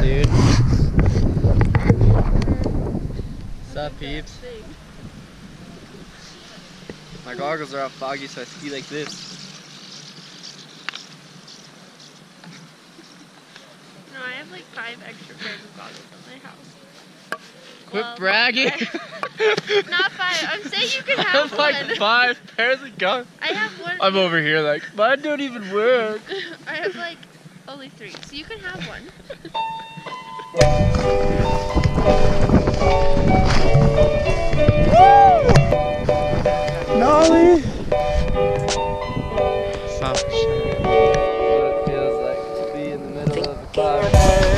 dude? What's up, peeps? My goggles are all foggy, so I ski like this. No, I have like 5 extra pairs of goggles at my house. Quit bragging! Not 5. I'm saying you can I have have like one. 5 pairs of goggles. I have one. I'm over here like, mine don't even work. I have like only 3, so you can have one. Nolly! Stop. What it feels like to be in the middle of a cloud.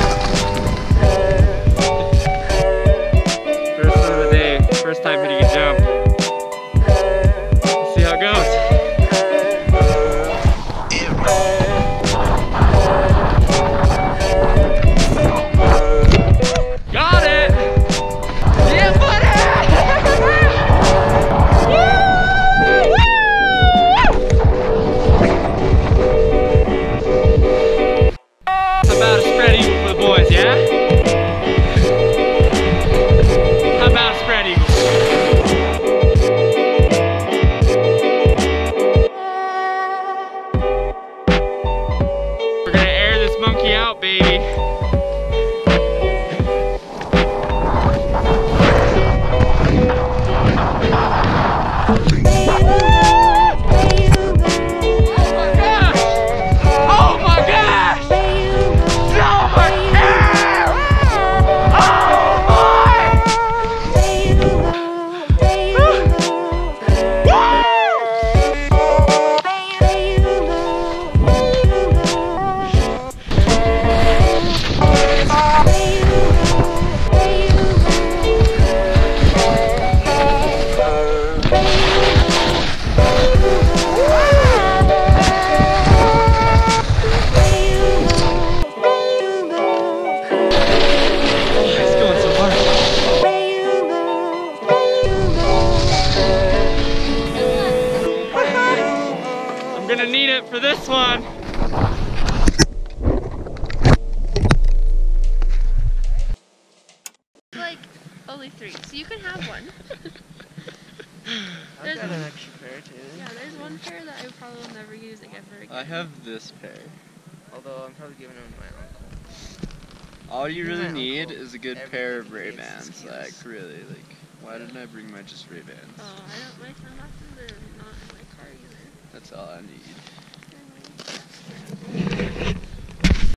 First of the day, first time hitting a jump. Let's see how it goes. Got it! Yeah, buddy! How about a spread eagle for the boys, yeah? How about a spread eagle? We're gonna air this monkey out, baby. I'm gonna need it for this one. Like only 3, so you can have one. I've got an extra pair too. Yeah, there's one pair that I probably will never use again. I have this pair. Although I'm probably giving them to my uncle. All you really My need uncle, is a good everything pair of he Ray gets Bans. is Like, his. really, like, why didn't I bring my just Ray Bans? Oh, I don't. My sunglasses are not in my car either. That's all I need.